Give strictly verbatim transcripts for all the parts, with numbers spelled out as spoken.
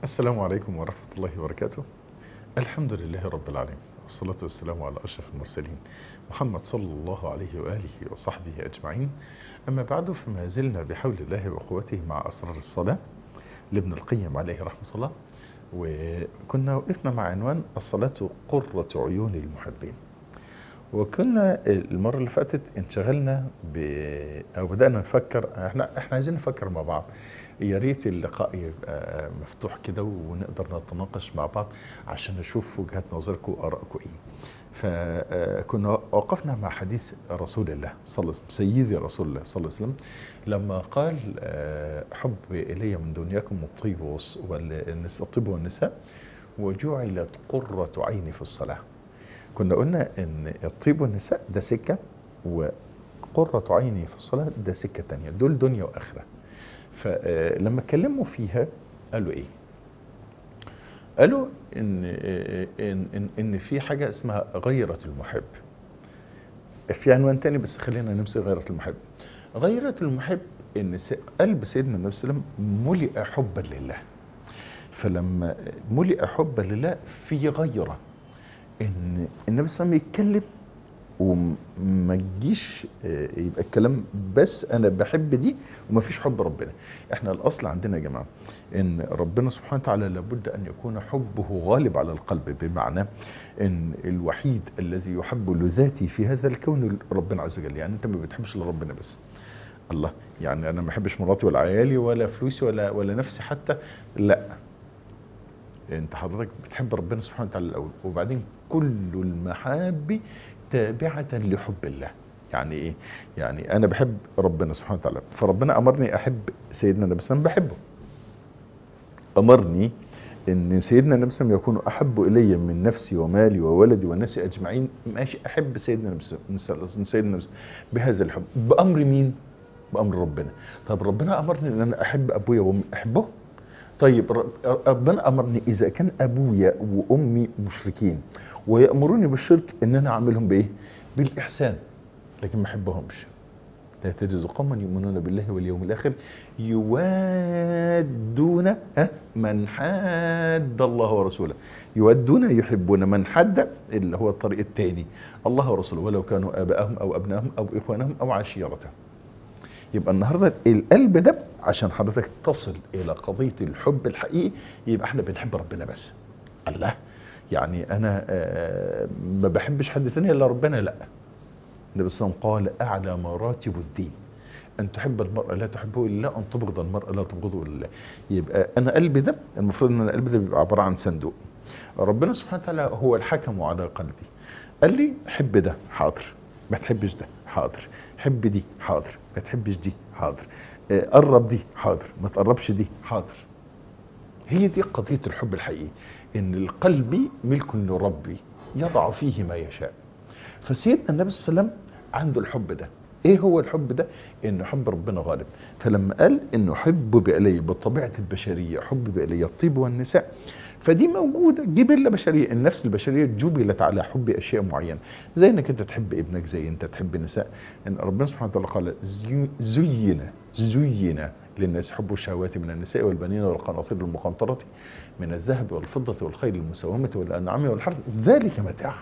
السلام عليكم ورحمة الله وبركاته. الحمد لله رب العالمين، والصلاة والسلام على أشرف المرسلين محمد صلى الله عليه وآله وصحبه أجمعين. أما بعد، فما زلنا بحول الله وقوته مع أسرار الصلاة لابن القيم عليه رحمة الله، وكنا وقفنا مع عنوان الصلاة قرة عيون المحبين. وكنا المرة اللي فاتت انشغلنا ب أو بدأنا نفكر، احنا احنا عايزين نفكر مع بعض. يا ريت اللقاء يبقى مفتوح كده ونقدر نتناقش مع بعض عشان نشوف وجهات نظركم وآرائكم ايه. فكنا وقفنا مع حديث رسول الله صلى الله عليه وسلم، سيدي رسول الله صلى الله عليه وسلم، لما قال حب إلي من دنياكم الطيب والنساء، الطيب والنساء، وجعلت قرة عيني في الصلاة. كنا قلنا ان الطيب والنساء ده سكة، وقرة عيني في الصلاة ده سكة تانية، دول دنيا وآخرة. فلما اتكلموا فيها قالوا ايه؟ قالوا ان ان ان, إن في حاجة اسمها غيرة المحب. في عنوان تاني بس خلينا نمسك غيرة المحب. غيرة المحب ان قلب سيدنا النبي صلى الله عليه وسلم ملئ حبا لله. فلما ملئ حبا لله في غيرة ان النبي صلى الله عليه وسلم يتكلم وما تجيش يبقى الكلام بس انا بحب دي وما فيش حب ربنا. احنا الاصل عندنا يا جماعه ان ربنا سبحانه وتعالى لابد ان يكون حبه غالب على القلب، بمعنى ان الوحيد الذي يحب لذاتي في هذا الكون ربنا عز وجل. يعني انت ما بتحبش الا ربنا بس. الله، يعني انا ما بحبش مراتي ولا عيالي ولا فلوسي ولا ولا نفسي حتى، لا. انت حضرتك بتحب ربنا سبحانه وتعالى الاول، وبعدين كل المحاب تابعة لحب الله. يعني ايه؟ يعني انا بحب ربنا سبحانه وتعالى، فربنا امرني احب سيدنا النبي صلى الله عليه وسلم بحبه. امرني ان سيدنا النبي صلى الله عليه وسلم يكون احب الي من نفسي ومالي وولدي والناس اجمعين، ماشي، احب سيدنا النبي صلى الله عليه وسلم بهذا الحب. بامر مين؟ بامر ربنا. طب ربنا امرني ان انا احب ابويا وامي، احبهم. طيب ربنا امرني اذا كان ابويا وامي مشركين ويامروني بالشرك ان انا اعملهم بايه؟ بالاحسان، لكن ما احبهمش. لا تجد قوما يؤمنون بالله واليوم الاخر يوادون ها من حاد الله ورسوله. يودون يحبون من حد، اللي هو الطريق الثاني، الله ورسوله، ولو كانوا ابائهم او ابنائهم او اخوانهم او عشيرتهم. يبقى النهارده القلب ده عشان حضرتك تصل الى قضيه الحب الحقيقي يبقى احنا بنحب ربنا بس. الله، يعني انا آه ما بحبش حد ثاني الا ربنا؟ لا. النبي صلى الله عليه وسلم قال اعلى مراتب الدين ان تحب المرء لا تحبه الا، ان تبغض المرء لا تبغضه الا. يبقى انا قلبي ده المفروض ان القلب ده بيبقى عباره عن صندوق. ربنا سبحانه وتعالى هو الحكم على قلبي. قال لي حب ده، حاضر. ما تحبش ده، حاضر. حب دي، حاضر. ما تحبش دي، حاضر. قرب دي، حاضر. ما تقربش دي، حاضر. هي دي قضية الحب الحقيقي، ان القلب ملك لربي يضع فيه ما يشاء. فسيدنا النبي صلى الله عليه وسلم عنده الحب ده. ايه هو الحب ده؟ ان حب ربنا غالب. فلما قال انه حب بإلي بطبيعة البشرية، حب بإلي الطيب والنساء، فدي موجودة جبلة بشرية. النفس البشرية جبلت على حب أشياء معينة، زي انك انت تحب ابنك، زي انت تحب النساء. ان ربنا سبحانه وتعالى قال زين زين للناس حب الشهوات من النساء والبنين والقناطير المقنطرة من الذهب والفضة والخيل المسومة والأنعام والحرث، ذلك متاع.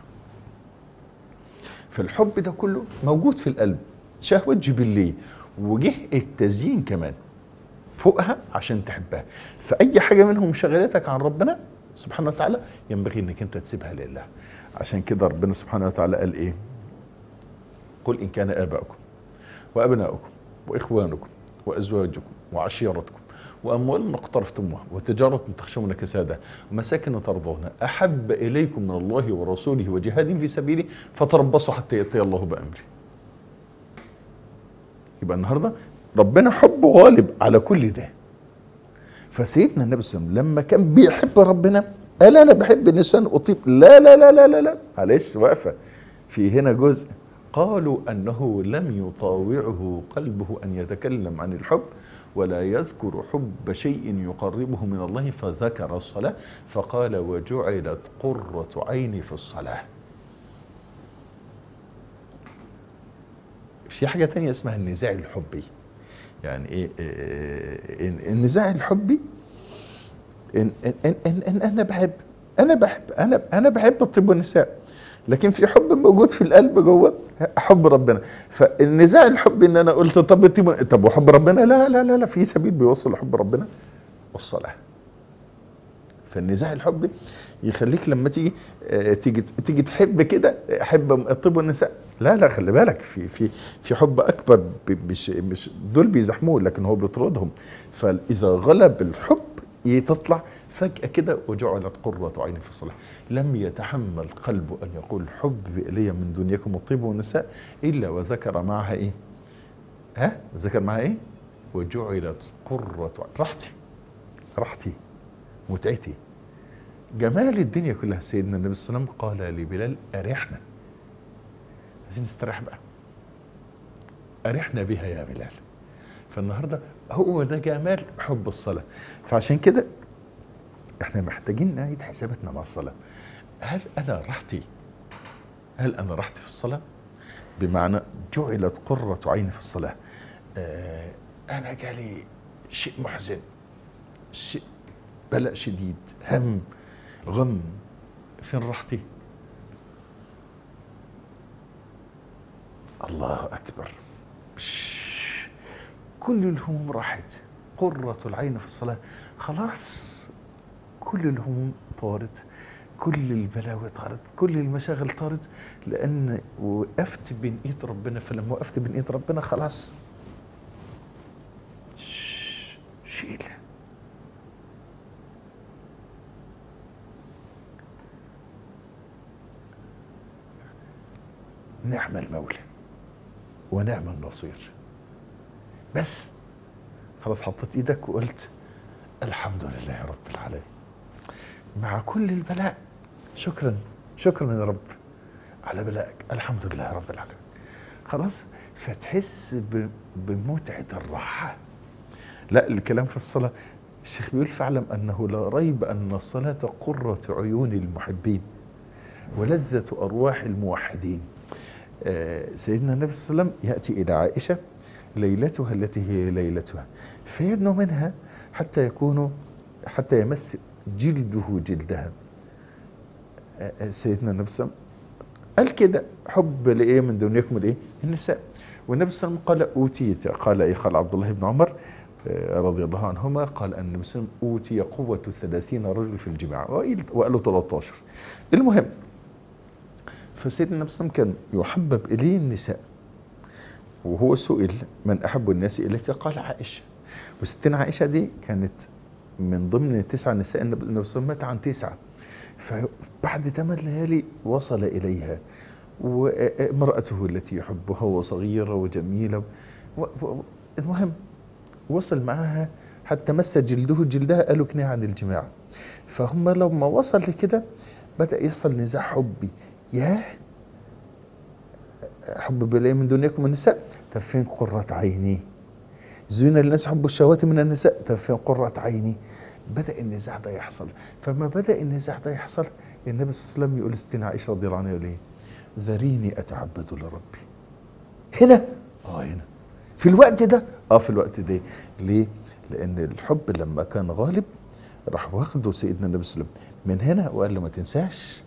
فالحب ده كله موجود في القلب، شهوة جبلية، وجه التزيين كمان فوقها عشان تحبها. فأي حاجة منهم شغلتك عن ربنا سبحانه وتعالى ينبغي انك انت تسيبها لله. عشان كده ربنا سبحانه وتعالى قال ايه؟ قل إن كان آباؤكم وأبناؤكم وإخوانكم وأزواجكم وعشيرتكم وأموال اقترفتموها وتجارة تخشون كسادها ومساكن ترضونها أحب إليكم من الله ورسوله وجهاد في سبيله فتربصوا حتى يأتي الله بأمره. يبقى النهارده ربنا حبه غالب على كل ده. فسيدنا النبي صلى الله عليه وسلم لما كان بيحب ربنا قال انا بحب النساء اطيب. لا لا لا لا لا لا، معلش واقفه في هنا جزء. قالوا انه لم يطاوعه قلبه ان يتكلم عن الحب ولا يذكر حب شيء يقربه من الله، فذكر الصلاه فقال وجعلت قرة عيني في الصلاه. في حاجه تانية اسمها النزاع الحبي. يعني ايه, إيه النزاع الحبي؟ إن, إن, إن, إن, إن أنا بحب أنا بحب أنا أنا بحب الطب والنساء، لكن في حب موجود في القلب جوه، حب ربنا. فالنزاع الحب ان انا قلت طب الطب، طب وحب ربنا، لا لا لا لا، في سبيل بيوصل لحب ربنا، والصلاة. فالنزاع الحب يخليك لما تيجي آه، تيجي تيجي تحب كده، احب الطب والنساء، لا لا، خلي بالك في في في حب اكبر، ب- مش مش دول بيزحموه لكن هو بيطردهم. فاذا غلب الحب تطلع فجأة كده، وجعلت قرة عيني في الصلاة. لم يتحمل قلبه أن يقول حب إلي من دنياكم الطيب والنساء إلا وذكر معها إيه؟ ها؟ ذكر معها إيه؟ وجعلت قرة عيني، راحتي راحتي متعتي جمال الدنيا كلها. سيدنا النبي صلى الله عليه وسلم قال لبلال أرحنا، عايزين نستريح بقى، أرحنا بها يا بلال. فالنهارده هو ده جمال حب الصلاة. فعشان كده احنا محتاجين نعيد حساباتنا مع الصلاة. هل أنا راحتي هل أنا راحتي في الصلاة؟ بمعنى جعلت قرة عيني في الصلاة. آه أنا جالي شيء محزن، شيء بلاء شديد، هم، غم، فين راحتي؟ الله أكبر، شش. كل الهموم راحت، قرة العين في الصلاة، خلاص كل الهموم طارت، كل البلاوي طارت، كل المشاغل طارت، لأن وقفت بين إيد ربنا. فلما وقفت بين إيد ربنا خلاص، شش. شيل. نعم المولى ونعم النصير. بس خلاص حطيت ايدك وقلت الحمد لله رب العالمين مع كل البلاء، شكرا شكرا يا رب على بلائك، الحمد لله رب العالمين. خلاص، فتحس ب- بمتعة الراحة. لا، الكلام في الصلاة الشيخ بيقول فاعلم أنه لا ريب أن الصلاة قرة عيون المحبين ولذة أرواح الموحدين. آه، سيدنا النبي صلى الله عليه وسلم يأتي إلى عائشة ليلتها التي هي ليلتها، فيدنو منها حتى يكون حتى يمس جلده جلدها. آه، آه، سيدنا النبي صلى الله عليه وسلم قال كده حب لإيه من دنياكم الإيه؟ النساء. والنبي صلى الله عليه وسلم قال أوتيت، قال إيه؟ قال عبد الله بن عمر آه، رضي الله عنهما، قال أن النبي صلى الله عليه وسلم أوتي قوة ثلاثين رجل في الجماعة، وقال له ثلاثة عشر. المهم، فسيدنا النبي صلى الله عليه وسلم كان يحبب إليه النساء، وهو سئل من أحب الناس إليك؟ قال عائشة. وستنا عائشة دي كانت من ضمن تسع نساء النبي صلى الله عليه وسلم، مات عن تسعة. فبعد ثمان ليالي وصل إليها، وامرأته التي يحبها وصغيرة وجميلة، و- و- المهم وصل معها حتى مس جلده جلدها، قالوا كناية عن الجماع. فهم لما وصل لكده بدأ يحصل نزاع حبي، ياه حب بلاقي من دنياكم النساء، طب فين قرة عيني؟ زين للناس حب الشهوات من النساء، طب فين قرة عيني؟ بدأ النزاع ده يحصل. فما بدأ النزاع ده يحصل، النبي صلى الله عليه وسلم يقول ستنا عائشة رضي الله عنها يقول ايه؟ ذريني أتعبد لربي. هنا اه هنا في الوقت ده اه في الوقت ده ليه؟ لأن الحب لما كان غالب راح واخده سيدنا النبي صلى الله عليه وسلم من هنا وقال له ما تنساش.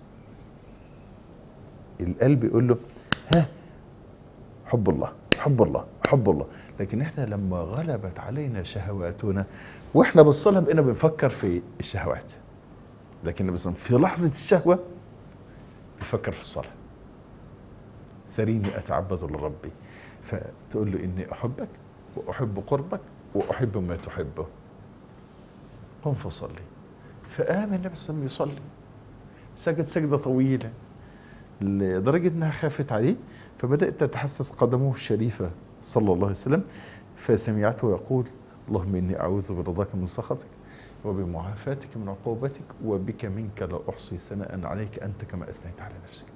القلب يقول له ها حب الله حب الله حب الله. لكن احنا لما غلبت علينا شهواتنا واحنا بالصلاة بقينا بنفكر في الشهوات، لكن بس في لحظة الشهوة بفكر في الصلاة. ذريني أتعبد لربي، فتقول له إني أحبك وأحب قربك وأحب ما تحبه، قم فصلي. فقام النبي صلى الله عليه وسلم يصلي، سجد سجدة طويلة لدرجة انها خافت عليه، فبدأت تتحسس قدمه الشريفة صلى الله عليه وسلم، فسمعته يقول اللهم إني أعوذ برضاك من سخطك وبمعافاتك من عقوبتك وبك منك لا أحصي ثناء عليك أنت كما أثنيت على نفسك.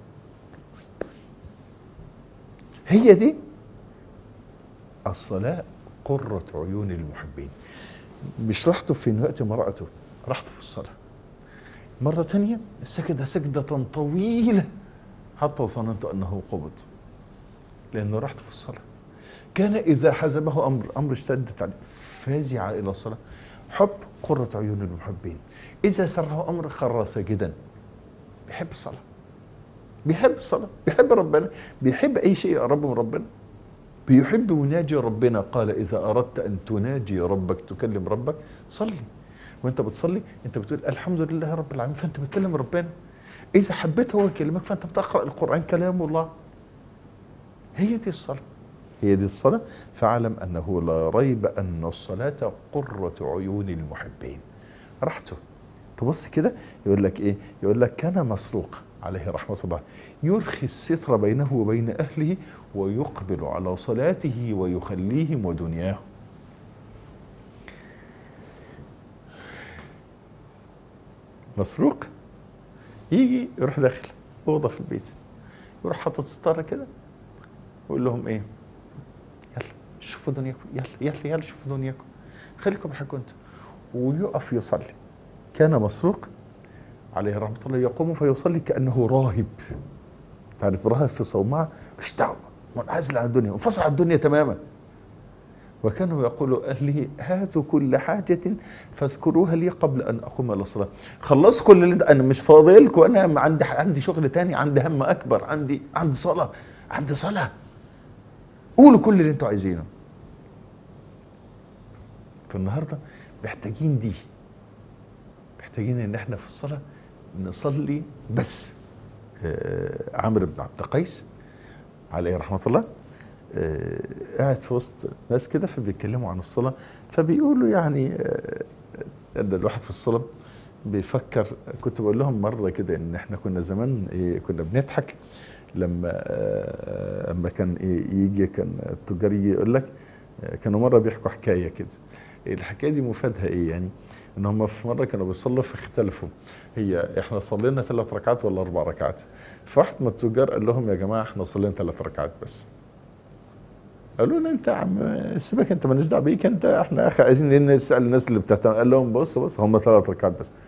هي دي الصلاة، قرة عيون المحبين. مش راحته في وقت ما رأته، راحته في الصلاة. مرة تانية سجد سجدة طويلة حتى ظننت أنه قبض، لأنه راحته في الصلاة. كان إذا حزبه أمر أمر اشتدت عليه فازع إلى الصلاة حب قرة عيون المحبين. إذا سره أمر خر ساجدا. بيحب الصلاة، بيحب الصلاة، بيحب ربنا، بيحب أي شيء يقربه من ربنا، بيحب يناجي ربنا. قال إذا أردت أن تناجي ربك، تكلم ربك، صلي. وأنت بتصلي أنت بتقول الحمد لله رب العالمين، فأنت بتكلم ربنا. إذا حبيت هو يكلمك فأنت بتقرأ القرآن كلام الله. هي دي الصلاة، هي دي الصلاة. فاعلم أنه لا ريب أن الصلاة قرة عيون المحبين. راحته. تبص كده يقول لك إيه؟ يقول لك كان مسروق عليه رحمة الله يرخي الستر بينه وبين أهله ويقبل على صلاته ويخليهم ودنياه. مسروق يجي يروح داخل أوضة في البيت، يروح حاطط ستارة كده ويقول لهم إيه؟ يلا شوفوا دنياكم، يلا يلا يلا شوفوا دنياكم، خليكم حكوا انتم. ويقف يصلي. كان مسروق عليه رحمة الله يقوم فيصلي كأنه راهب. تعرف راهب في صومعة مش دعوة، منعزل عن الدنيا، منفصل عن الدنيا تماما. وكانوا يقولوا أهله هاتوا كل حاجة فاذكروها لي قبل أن أقوم إلى الصلاة. خلصوا كل اللي أنا مش فاضي لكم، أنا عندي عندي شغل تاني، عندي هم أكبر، عندي عندي صلاة، عندي صلاة. قولوا كل اللي أنتوا عايزينه. فالنهارده محتاجين دي، محتاجين ان احنا في الصلاه نصلي بس. آه عمرو بن عبد القيس عليه رحمه الله آه قاعد في وسط ناس كده فبيتكلموا عن الصلاه، فبيقولوا يعني آه ان الواحد في الصلاه بيفكر. كنت بقول لهم مره كده ان احنا كنا زمان إيه كنا بنضحك لما آه اما كان إيه يجي كان التجار يجي يقول لك آه كانوا مره بيحكوا حكايه كده. الحكايه دي مفادها ايه يعني؟ ان هم في مره كانوا بيصلوا فاختلفوا، هي احنا صلينا ثلاث ركعات ولا اربع ركعات؟ فواحد من التجار قال لهم يا جماعه احنا صلينا ثلاث ركعات بس. قالوا له انت يا عم سيبك انت، مالناش دعوه بيك انت، احنا اخي عايزين نسال الناس اللي بتهتم. قال لهم بص بص هم ثلاث ركعات بس.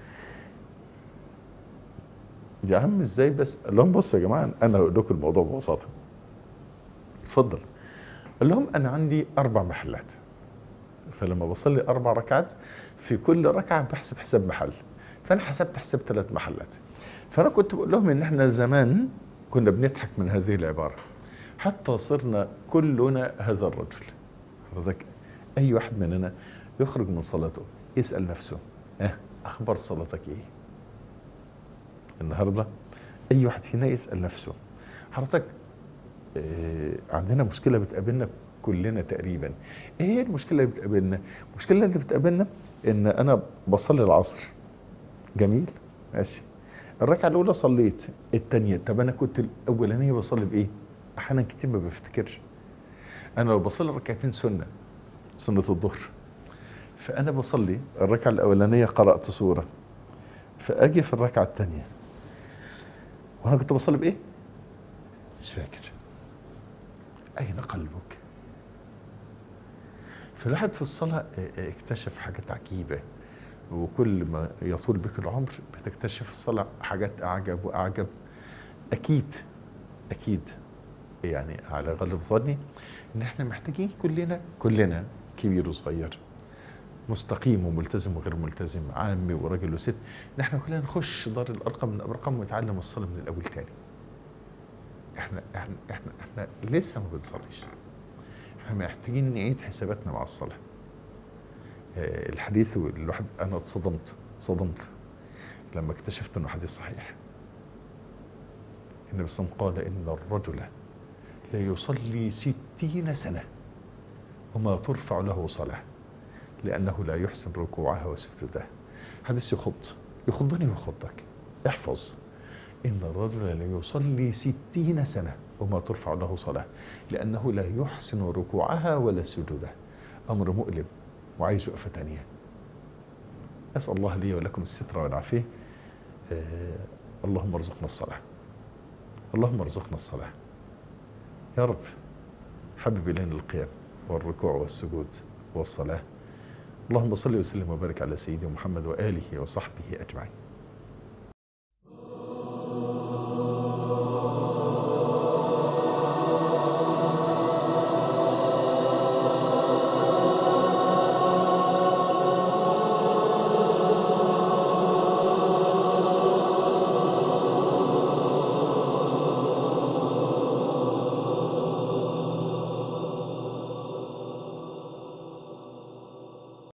يا عم ازاي بس؟ قال لهم بصوا يا جماعه انا هقول لكم الموضوع ببساطه. اتفضل. قال لهم انا عندي اربع محلات، فلما بصلي اربع ركعات في كل ركعه بحسب حساب محل، فانا حسبت حساب ثلاث محلات. فانا كنت بقول لهم ان احنا زمان كنا بنضحك من هذه العباره حتى صرنا كلنا هذا الرجل. حضرتك اي واحد مننا يخرج من صلاته يسال نفسه اه اخبار صلاتك ايه؟ النهارده اي واحد فينا يسال نفسه. حضرتك اه عندنا مشكله بتقابلنا كلنا تقريبا. ايه هي المشكله اللي بتقابلنا؟ المشكله اللي بتقابلنا ان انا بصلي العصر، جميل ماشي، الركعه الاولى صليت، الثانيه طب انا كنت الاولانيه بصلي بايه؟ احيانا كتير ما بفتكرش. انا لو بصلي ركعتين سنه، سنه الظهر، فانا بصلي الركعه الاولانيه قرات سوره، فاجي في الركعه الثانيه وانا كنت بصلي بايه؟ مش فاكر. اين قلبك؟ فالواحد في الصلاة اكتشف حاجات عجيبة، وكل ما يطول بك العمر بتكتشف الصلاة حاجات أعجب وأعجب. أكيد أكيد يعني على غالب ظني إن إحنا محتاجين كلنا كلنا كبير وصغير، مستقيم وملتزم وغير ملتزم، عامي وراجل وست، إن إحنا كلنا نخش دار الأرقم من الأرقام ونتعلم الصلاة من الأول تاني. إحنا إحنا إحنا إحنا لسه ما بنصليش. احنا محتاجين نعيد حساباتنا مع الصلاة. الحديث الواحد انا اتصدمت اتصدمت لما اكتشفت انه حديث صحيح. النبي صلى الله عليه وسلم قال ان الرجل لا يصلي ستين سنة وما ترفع له صلاة لأنه لا يحسن ركوعها وسجودها. حديث يخض يخضني ويخضك. احفظ إن الرجل لا يصلي ستين سنة وما ترفع له صلاة لأنه لا يحسن ركوعها ولا سجودها. أمر مؤلم وعايز وقفة تانية. أسأل الله لي ولكم الستر والعافية. آه اللهم ارزقنا الصلاة، اللهم ارزقنا الصلاة يا رب. حبب إلينا القيام والركوع والسجود والصلاة. اللهم صل وسلم وبارك على سيدنا محمد وآله وصحبه أجمعين.